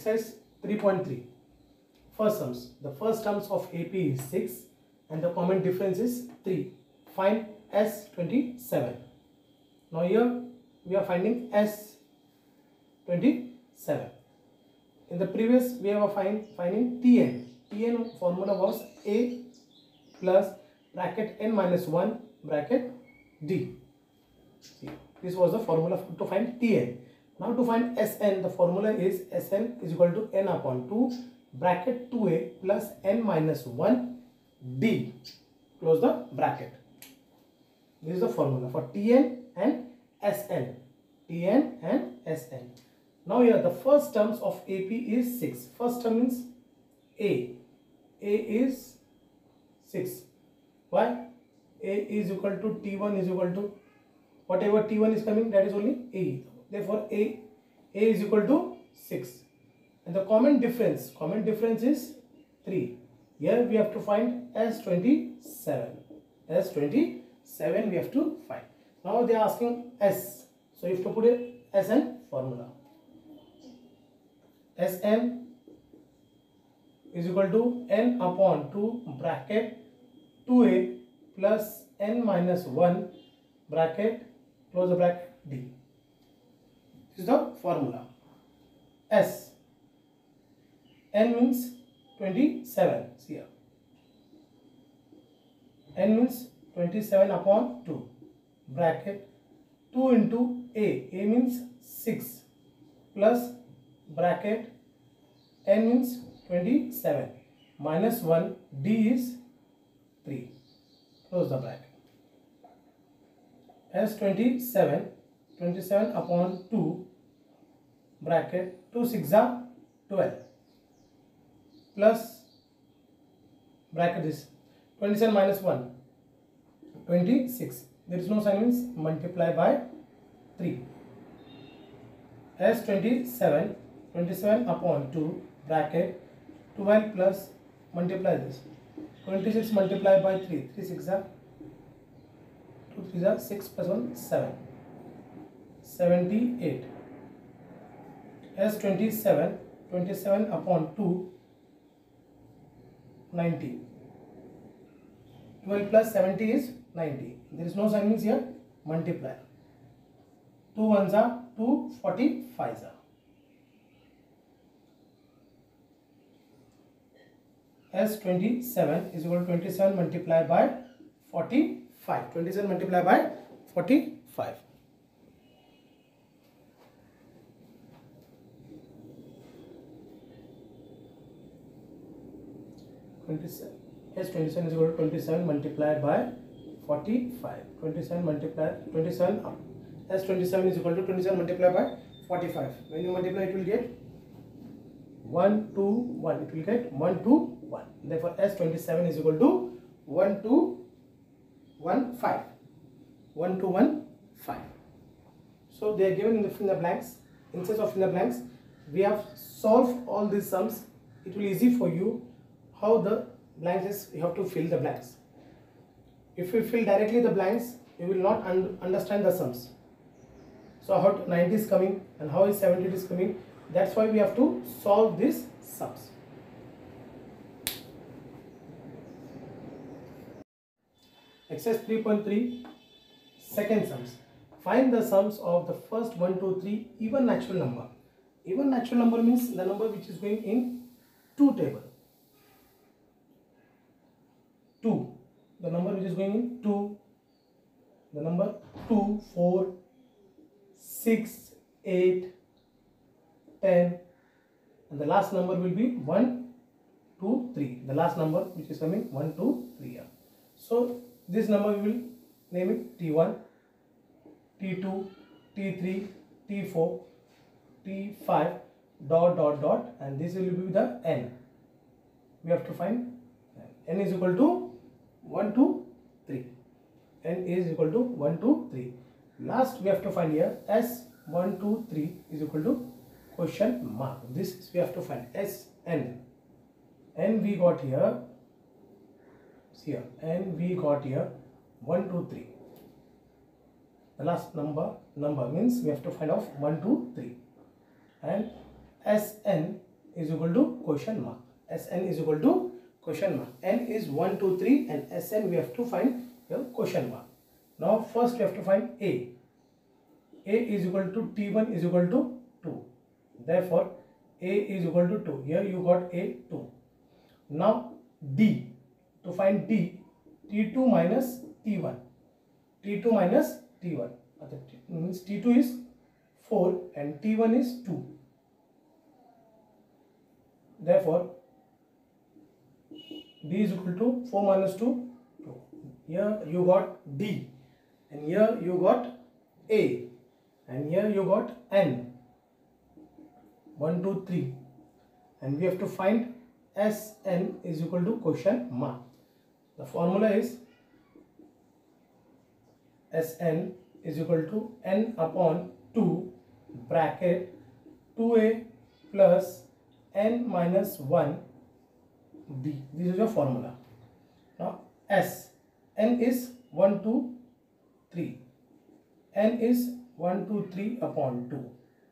Exercise 3.3. First sums. The first terms of AP is 6 and the common difference is 3. Find S27. Now here we are finding S27. In the previous we are finding Tn. Tn formula was A plus bracket n minus 1 bracket D. See, this was the formula to find Tn. Now to find Sn, the formula is Sn is equal to n upon 2 bracket 2a plus n minus 1 d. Close the bracket. This is the formula for Tn and Sn. Tn and Sn. Now here the first terms of AP is 6. First term means A. A is 6. Why? A is equal to T1 is equal to whatever T1 is coming, that is only A. Therefore A is equal to 6. And the common difference is 3. Here we have to find S27. S27 we have to find. Now they are asking S. So you have to put a Sn formula. Sn is equal to n upon 2 bracket 2a plus n minus 1 bracket close the bracket d. This is the formula. S. N means 27. See here. N means 27 upon 2 bracket 2 into A. A means 6 plus bracket n means 27 minus 1 d is 3. Close the bracket. S27 27 upon 2 bracket 2 6 are 12 plus bracket is 27 minus 1 26. There is no sign, means multiply by 3. S27 27 upon 2 bracket 12 plus multiply this 26 multiplied by 3. 3 6 are 2 3 are 6 plus 1 7. 78. S27 27 upon 2 90. 12 plus 70 is 90. There is no sign, means here multiply. 2 ones are 2 45s are. S27 is equal to 27 multiplied by 45. 27 multiplied by 45. S27 is equal to 27 multiplied by 45. 27 multiplied 27 up. S27 is equal to 27 multiplied by 45. When you multiply, it will get 1 to 1. It will get 1 to 1. Therefore, S27 is equal to 1 to 1 5. 1 to 1 5. So they are given in the blanks. Instead of in the blanks, we have solved all these sums. It will be easy for you. How the blanks is, you have to fill the blanks. If you fill directly the blanks, you will not understand the sums. So how 90 is coming and how is 70 is coming. That's why we have to solve these sums. Exercise 3.3, second sums. Find the sums of the first 1, 2, 3 even natural number. Even natural number means the number which is going in 2 table. 2. The number which is going in 2. The number 2, 4, 6, 8, 10. And the last number will be 1, 2, 3. The last number which is coming 1, 2, 3 here. So this number we will name it T1, T2, T3, T4, T5, dot dot dot, and this will be the n. We have to find n is equal to 1, 2, 3. N is equal to 1, 2, 3. Last we have to find here S 1, 2, 3 is equal to question mark. This we have to find S n. N we got here. See here. N we got here 1, 2, 3. The last number means we have to find out 1, 2, 3. And Sn is equal to question mark. Sn is equal to question mark. N is 1, 2, 3 and Sn we have to find here question mark. Now first we have to find A. A is equal to T1 is equal to 2. Therefore A is equal to 2. Here you got A 2. Now D. To find D, T2 minus T1. T2 minus T1. Means T2 is 4 and T1 is 2. Therefore D is equal to 4 minus 2, 2. Here you got D and here you got A and here you got N. 1, 2, 3 and we have to find Sn is equal to question mark. The formula is Sn is equal to n upon 2 bracket 2a plus n minus 1 d. This is your formula. Now n is 1, 2, 3. N is 1, 2, 3 upon 2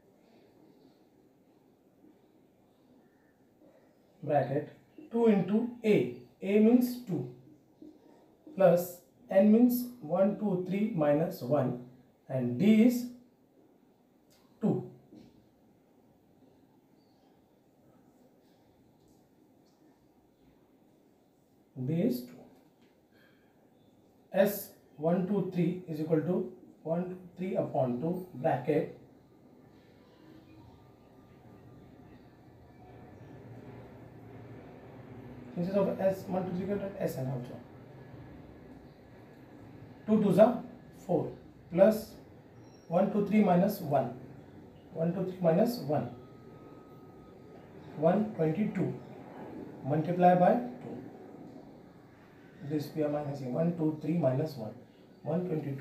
bracket 2 into a. A means 2 plus n means 1, 2, 3 minus 1 and d is 2. D is 2. S 1, 2, 3 is equal to 1, 2, 3 upon 2 bracket instead of S 1, 2, 3 get Sn also. 2 2s are 4 plus 1, 2, 3 minus 1. 1, 2, 3 minus 1. 122 multiply by 2. This we are minusing 1, 2, 3 minus 1. 122.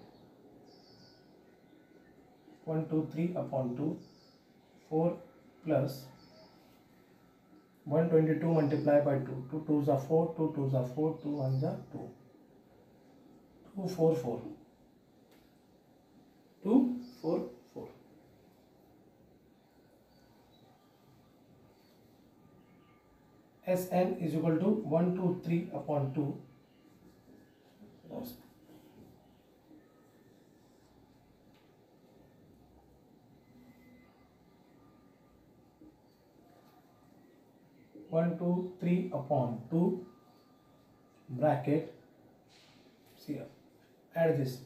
1, 2, 3 upon 2. 4 plus 122 multiply by 2. 2 2s are 4. 2 2s are 4. 2 1s are 2. 2 4 4. 2 4 4. Sn is equal to 1, 2, 3 upon 2. 1, 2, 3 upon 2 bracket. See here, add this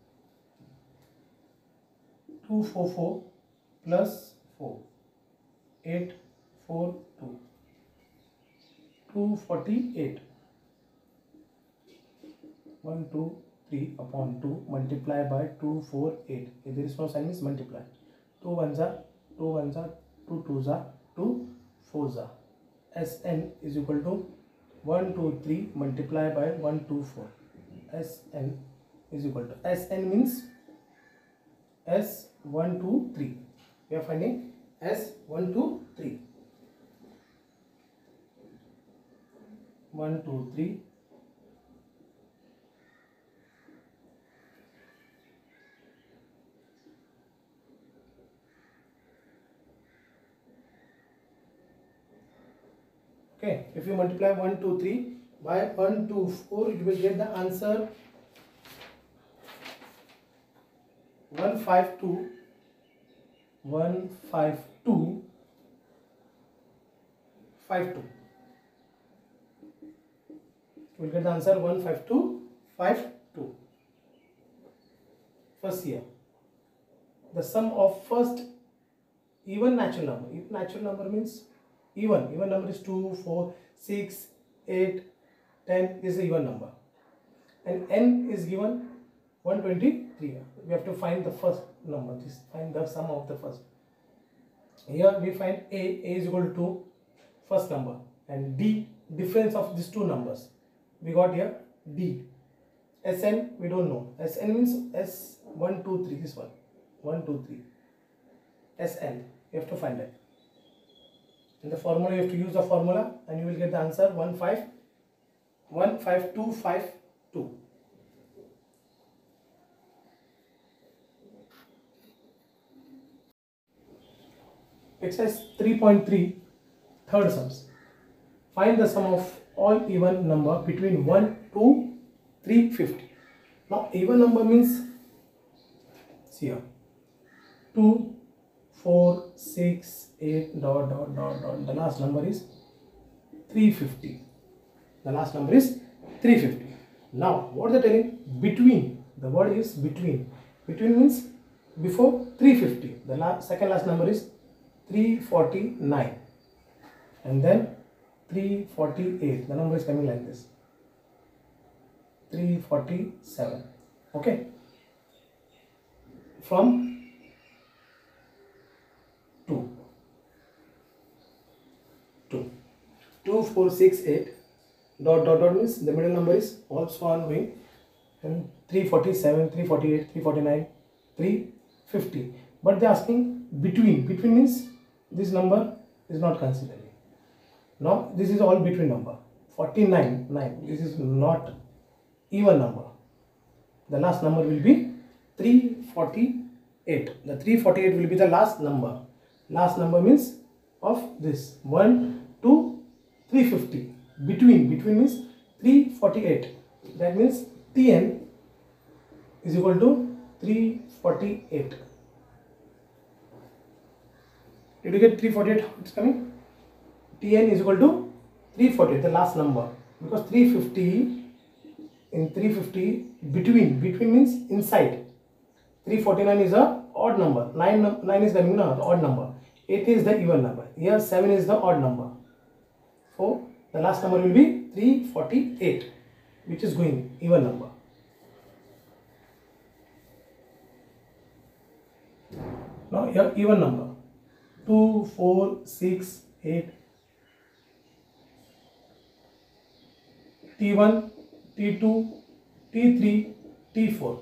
2 4 4 plus 4 8 4 2 248. 1 2 3 upon 2 multiply by 2 4 8. If there is no sign, means multiply. 2 1s are 2 1s are 2 2s are 2 4s are. Sn is equal to 1 2 3 multiply by 1 2 4. Sn is equal to Sn means S 1 2 3. We are finding S 1 2 3. 1 2 3 okay. If you multiply 1 2 3 by 1 2 4, you will get the answer 152 152 52. You will get the answer 15252. First here, the sum of first even natural number. Even natural number means even number is 2 4 6 8 10 is the even number, and n is given 123. We have to find the first number. Just find the sum of the first. Here we find a is equal to first number, and d difference of these two numbers. We got here d. Sn we don't know. Sn means S 1 2 3. This one 1 2 3. Sn you have to find it. In the formula you have to use the formula, and you will get the answer 15252. Exercise 3.3. third sums. Find the sum of all even number between 1 to 350. Now even number means, see here, 2, 4, 6, 8, dot, dot, dot, dot. The last number is 350. The last number is 350. Now what they are telling? Between. The word is between. Between means before 350. The second last number is 349. And then 348. The number is coming like this. 347. Okay. From 2. 2, 4, 6, 8. Dot, dot, dot means the middle number is also ongoing. And 347, 348, 349, 350. But they are asking between. Between means this number is not considered. Now this is all between number. 49, 9. This is not even number. The last number will be 348. The 348 will be the last number. Last number means of this 1 to 350. Between means 348. That means Tn is equal to 348. Did you get 348? How it's coming? Tn is equal to 348, the last number, because 350 in 350 between means inside. 349 is a odd number. 9 is the odd number. 8 is the even number. Here 7 is the odd number. So the last number will be 348, which is going even number. Now here even number 2, 4, 6, 8. T1, T2, T3, T4.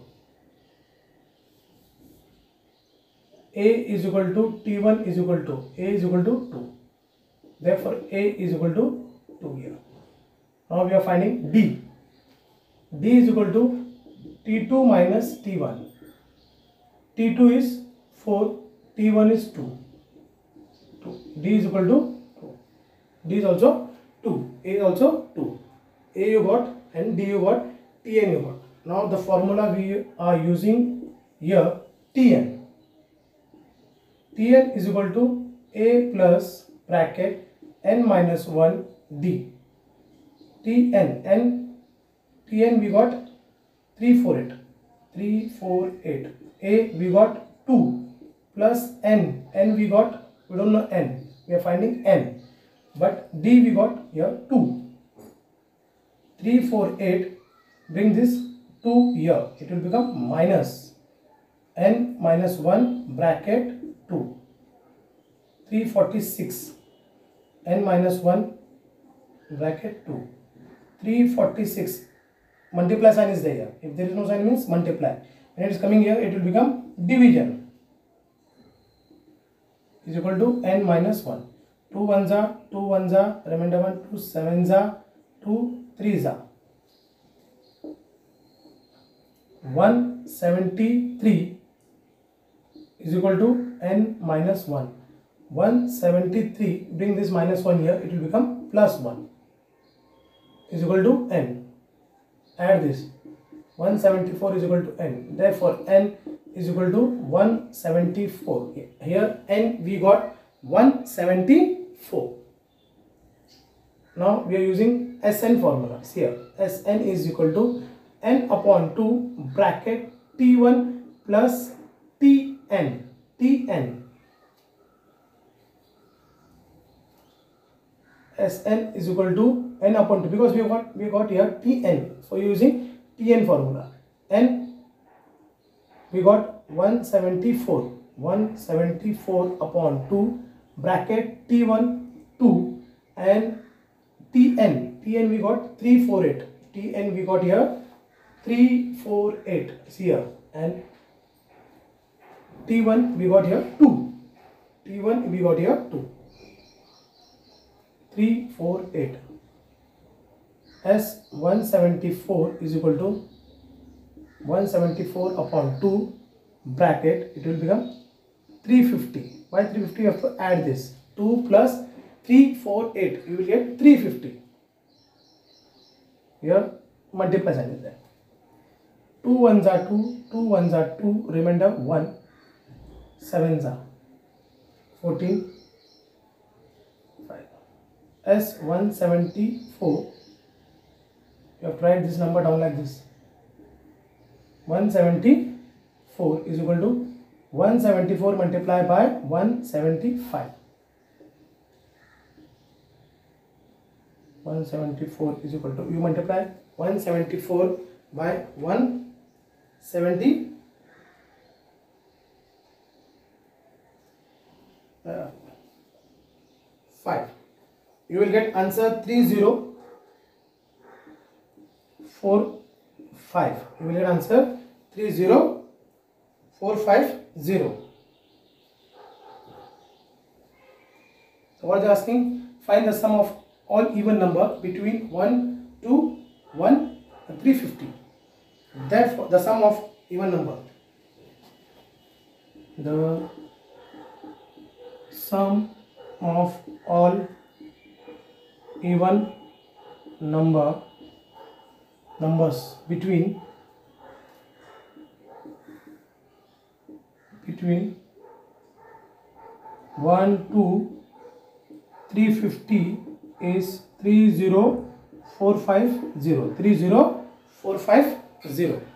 A is equal to T1 is equal to A is equal to 2. Therefore, A is equal to 2 here. Now we are finding D. D is equal to T2 minus T1. T2 is 4, T1 is 2. D is equal to 2. D is also 2. A is also 2. A you got and D you got, Tn you got. Now the formula we are using here, Tn. Tn is equal to A plus bracket n minus 1 D. Tn and Tn we got 348. 348. A we got 2 plus n. N we got, we don't know n. We are finding n. But D we got here 2. 348, bring this 2 here, it will become minus n minus 1 bracket 2. 346, n minus 1 bracket 2. 346, multiply sign is there. If there is no sign means multiply. When it is coming here, it will become division. Is equal to n minus 1. 2 1s are 2 1s are, remainder 1, 2 7s are, 2 3s are. 173 is equal to n minus 1. 173, bring this minus 1 here, it will become plus 1 is equal to n. Add this. 174 is equal to n. Therefore, n is equal to 174. Here n we got 174. Now we are using Sn formula. Here Sn is equal to n upon 2 bracket T1 plus Tn. Tn. Sn is equal to n upon 2 because we got here Tn. So using Tn formula. N we got 174. 174 upon 2 bracket T1 2 and Tn we got 348. Tn we got here 348. See here, and T1 we got here 2. T1 we got here 2. 348. As 174 is equal to 174 upon 2 bracket, it will become 350. Why 350? You have to add this 2 plus 348, you will get 350. Here multiply sign is there. 2 ones are 2, 2 ones are 2, remainder 1, 7s are 14, 5. As 174, you have to write this number down like this. 174 is equal to 174 multiplied by 175. 174 is equal to, you multiply 174 by 175. You will get answer 3045. You will get answer 30450. So what is asking? Find the sum of all even number between 1 to 1 and 350. Therefore, the sum of even number. The sum of all even numbers between 1 to 350 is 30450. 30450.